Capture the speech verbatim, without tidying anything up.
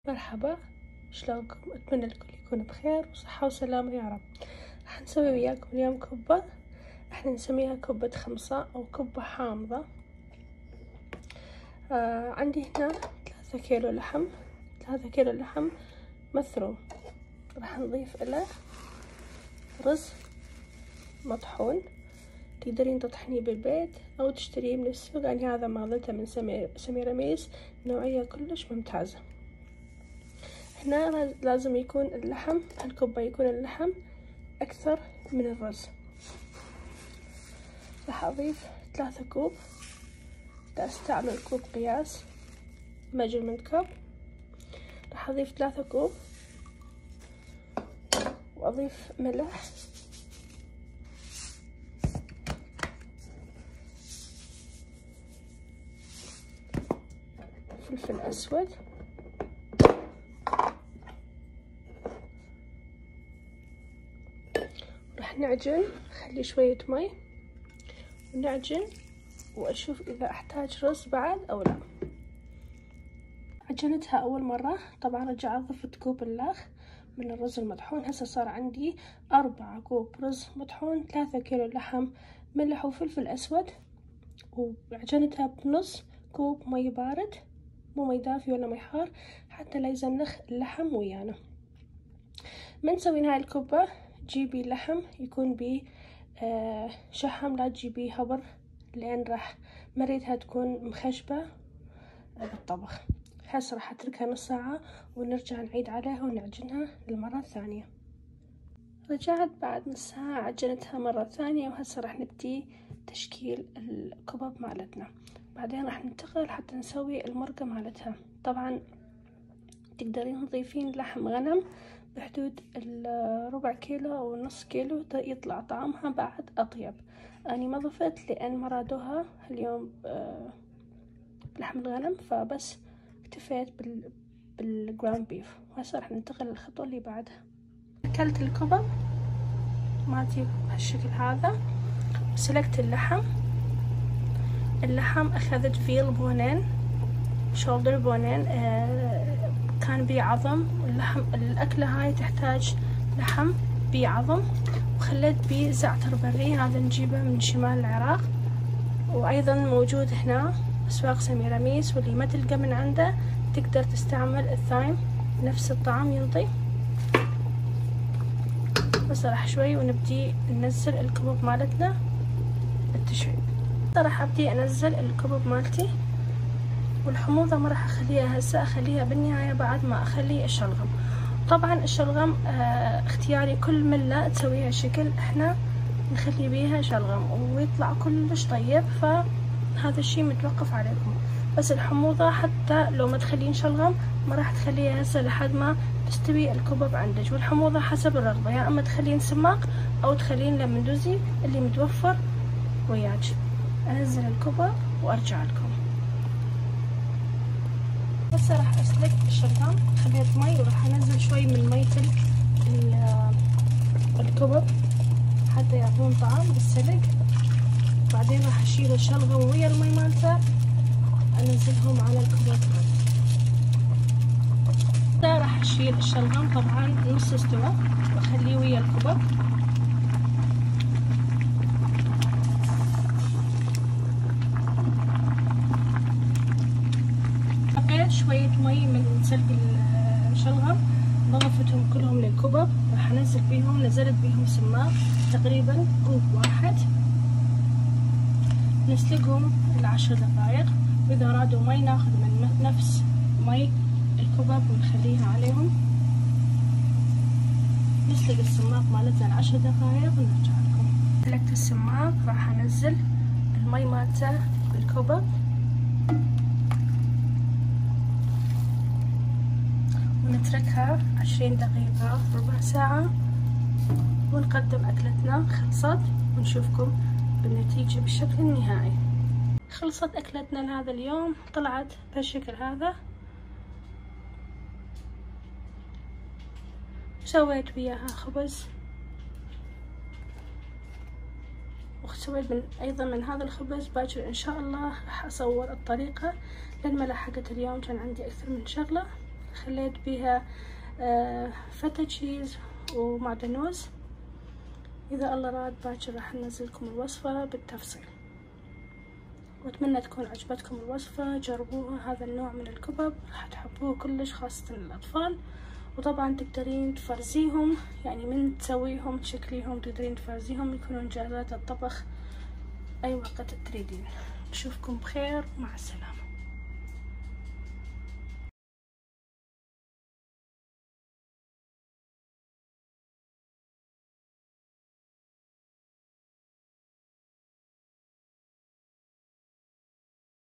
مرحبا، شلونكم؟ اتمنى الكل يكون بخير وصحة وسلامة يا رب. راح نسوي وياكم اليوم كبة، احنا نسميها كبة خمصة او كبة حامضة. آه عندي هنا ثلاثة كيلو لحم، ثلاثة كيلو لحم مثروم. راح نضيف له رز مطحون، تقدرين تطحنيه بالبيت او تشتريه من السوق، يعني هذا ماخذته من سميراميس، نوعية كلش ممتازة. هنا لازم يكون اللحم، هالكبة يكون اللحم أكثر من الرز. راح أضيف ثلاثة كوب، دا أستعمل كوب قياس measurement cup. راح أضيف ثلاثة كوب وأضيف ملح، فلفل أسود، راح نعجن، خلي شوية مي ونعجن وأشوف إذا أحتاج رز بعد أو لا. عجنتها أول مرة، طبعا رجع أضفت كوب اللاخ من الرز المطحون. هسه صار عندي أربعة كوب رز مطحون، ثلاثة كيلو لحم، ملح وفلفل أسود، وعجنتها بنص كوب مي بارد، مو مي دافي ولا مي حار، حتى لا يزنخ اللحم ويانا. من تسوين هاي الكبة جيبي لحم يكون بيه آه شحم، لا تجيبي هبر لأن راح مريتها تكون مخشبة بالطبخ. هسه راح اتركها نص ساعة ونرجع نعيد عليها ونعجنها للمرة الثانية. رجعت بعد نص ساعة عجنتها مرة ثانية، وهسه راح نبدي تشكيل الكبب مالتنا. بعدين راح ننتقل حتى نسوي المرقة مالتها. طبعا تقدرين تضيفين لحم غنم بحدود الربع كيلو او نص كيلو، يطلع طعمها بعد اطيب. اني ما ضفت لان مرادوها اليوم بلحم الغنم، فبس اكتفيت بال بالجراوند بيف. وهسه راح ننتقل للخطوة اللي بعدها. اكلت الكبب مالتي بهالشكل هذا، سلقت اللحم. اللحم اخذت فيل بونين، شولدر بونين، آه كان بيه عظم. اللحم الأكلة هاي تحتاج لحم بيه عظم، وخليت بيه زعتر بري، هذا نجيبه من شمال العراق، وأيضا موجود هنا أسواق سميراميس، واللي ما تلقى من عنده تقدر تستعمل الثايم، نفس الطعم ينطي. بس راح شوي ونبدي ننزل الكبب مالتنا بالتشويق. راح أبدي أنزل الكبب مالتي، والحموضة ما راح اخليها هسه، اخليها بالنهاية بعد ما اخلي الشلغم. طبعا الشلغم اه اختياري، كل ملة تسويها شكل، احنا نخلي بيها شلغم ويطلع كلش طيب، فهذا الشي متوقف عليكم. بس الحموضة حتى لو ما تخلين شلغم ما راح تخليها هسه لحد ما تستوي الكبب عندك. والحموضة حسب الرغبة، يا اما تخلين سماق او تخلين لمندوزي اللي متوفر وياك. انزل الكبب وارجع لكم. هسه راح اسلق الشلغم، خليت مي وراح انزل شوي من مية الكبب حتى يعطون طعم بالسلق. بعدين راح اشيل الشلغم ويا المي مالته، انزلهم على الكبب مالته. هسه راح اشيل الشلغم، طبعا نص استوى، واخليه ويا الكبب. شوية مي من سلق الشلغم، ضفتهم كلهم للكبب. راح انزل بيهم، نزلت بيهم سماق تقريبا كوب واحد، نسلقهم لعشر دقائق. واذا رادوا مي ناخذ من نفس مي الكبب ونخليها عليهم. نسلق السماق مالتنا لعشر دقائق ونرجع لكم. سلقت السماق، راح انزل المي مالته بالكبب، ونتركها عشرين دقيقة ربع ساعة، ونقدم أكلتنا. خلصت، ونشوفكم بالنتيجة بالشكل النهائي. خلصت أكلتنا لهذا اليوم، طلعت بهالشكل هذا. سويت وياها خبز، وسويت من أيضا من هذا الخبز. باكر إن شاء الله راح أصور الطريقة، لأن ما لحقت اليوم، كان عندي أكثر من شغلة. خليت بيها آه فتا تشيز ومعدنوس. إذا الله راد باكر راح ننزلكم الوصفة بالتفصيل، وأتمنى تكون عجبتكم الوصفة. جربوها، هذا النوع من الكبب راح تحبوه كلش خاصة الأطفال. وطبعا تقدرين تفرزيهم، يعني من تسويهم تشكليهم تقدرين تفرزيهم يكونون جاهزات الطبخ أي وقت تريدين. نشوفكم بخير، مع السلامة.